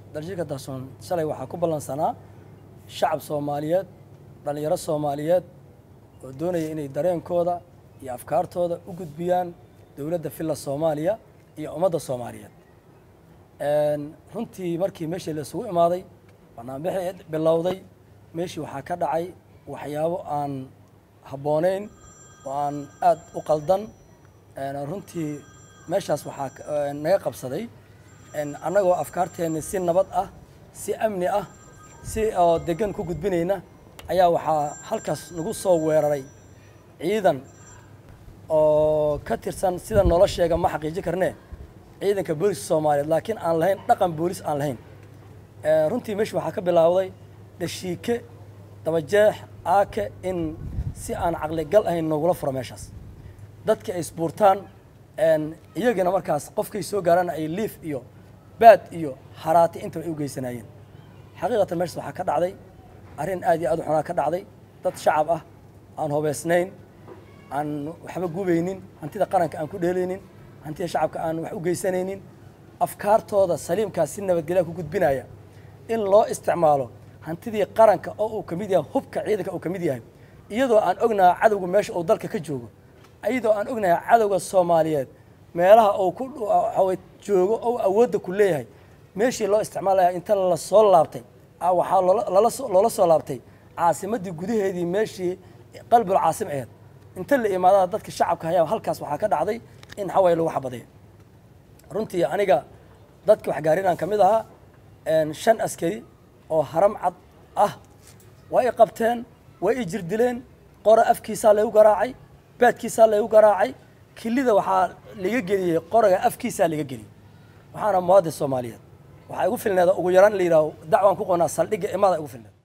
daljirka dahsoon shalay waxaa ku ballansanaa shacab Soomaaliyeed dhalinyaro Soomaaliyeed oo doonaya inay dareenkooda iyo afkaartooda u gudbiyaan dawladda filla Soomaaliya iyo ummadda Soomaaliyeed runtii markii meeshii la isugu imaaday barnaamijyada bilowday meeshii waxaa ka dhacay waxyaabo aan habboonayn oo aan aad u qaldan runtii meeshaas waxaa naga qabsaday annagoo afkaarteena si nabad ah si amni ah si oo degan ku gudbinayna ayaa waxaa halkaas nagu soo weeraray ciidan oo ka tirsan sida nolosheega ma xaqiijin karnee ciidanka booliska Soomaaliyeed laakiin aan lahayn dhaqan boolis aan lahayn runtii meesha waxaa ka bilaawday dashiike dabajeex aake in si aan caqli gal ahayn nogula furo meeshaas dadka ay isbuurtaan iyagana markaas qofkay soo gaaraan ay liif iyo baad iyo haraati inta ay u geysanayeen xaqiiqatan meeshaas waxaa ka dhacday arrin aad iyo aad u xunaa ka dhacday dad shacab ah aan hubeysnayn aan waxba gubaynin hantida qaranka aan ku dheelaynin hantida shacabka aan wax u geysanaynin afkaartooda saliimkaas si nabadgelyo ku gudbinaya in loo isticmaalo hantidii qaranka oo uu kamid yahay hubka ciidanka uu kamid yahay iyadoo aan ognahay cadawga meesha uu dalka ka joogo iyadoo aan ognahay cadawga Soomaaliyeed meelaha uu ku joogo oo awoodda ku leeyahay meeshii loo isticmaalaya inta la soo laabtay waxaa loola soo laabtay caasimadii gudaheedii meeshii qalbi caasim ahayd inta la imaadada dadka shacabka ayaa halkaas waxaa ka dhacday in xaway lagu xabaday runtii aniga dadka wax gaarinaan kamid ahaa 5 askari oo haram cad ah way qabteen way jirdileen qora afkiisa lagu garaacay baadkiisa lagu garaacay kilida waxaa laga geliyay qoraga afkiisa laga geliyay waxaana muwaadin Soomaaliyeed waxa ugu filneeda ugu yaraan la yiraahdo dacwaan ku qonaa saldhiga imaada ugu filneeda